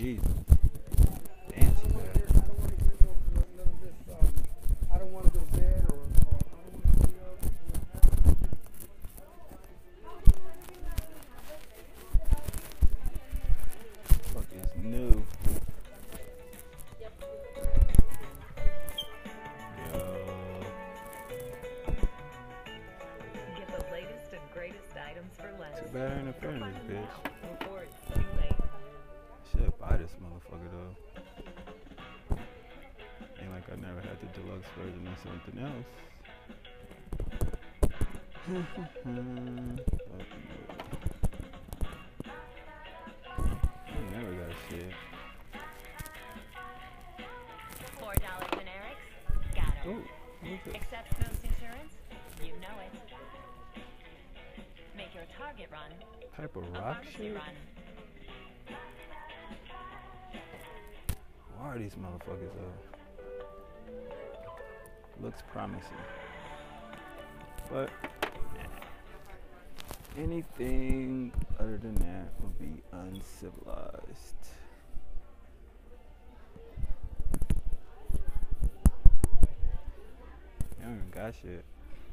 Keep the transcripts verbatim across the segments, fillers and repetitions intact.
Jesus. Fancy bed. I don't want to go to bed or, or I don't want to be up. Fuck is new. Get the latest and greatest items for less. Too bad I ain't a fan of this bitch. Before it's too late. Should buy this motherfucker though. Ain't like I never had the deluxe version or something else. I never got shit. Four dollar generics? Got it. Ooh, what's it? Accepts most insurance? You know it. Make your target run Type of a rock pharmacy shit? run. Why are these motherfuckers though? Looks promising. But anything other than that would be uncivilized. I don't even got shit.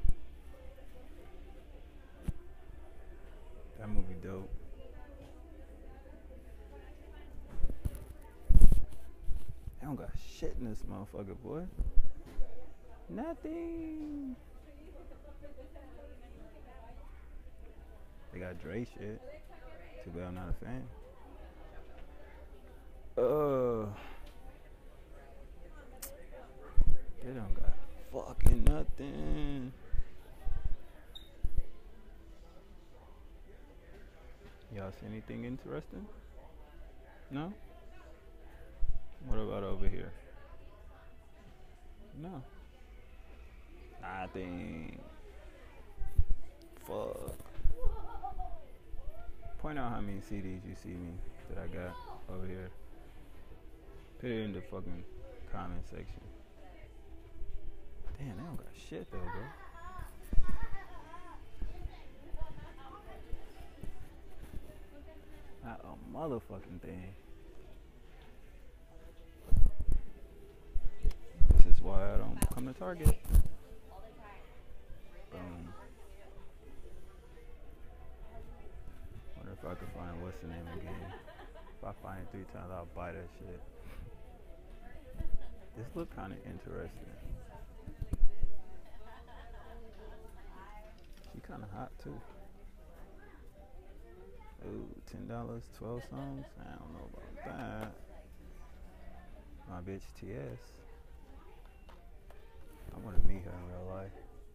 That movie dope. I don't got shit in this motherfucker, boy. Nothing. They got Dre shit. Too bad I'm not a fan. Uh, they don't got fucking nothing. Y'all see anything interesting? No? What about over here? No. Nothing. Fuck. Point out how many C Ds you see me that I got over here. Put it in the fucking comment section. Damn, they don't got shit though, bro. Not a motherfucking thing. This is why I don't come to Target. Boom. Wonder if I can find what's the name of the game. If I find it three times, I'll buy that shit. This look kind of interesting. She kind of hot too. Ooh, ten dollars, twelve songs? I don't know about that. My bitch T S. I want to meet her in real life.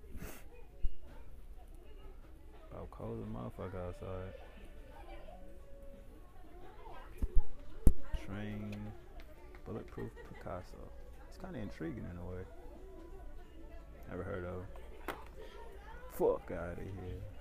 About cold as a motherfucker outside. Train, Bulletproof Picasso. It's kind of intriguing in a way. Never heard of. Fuck out of here.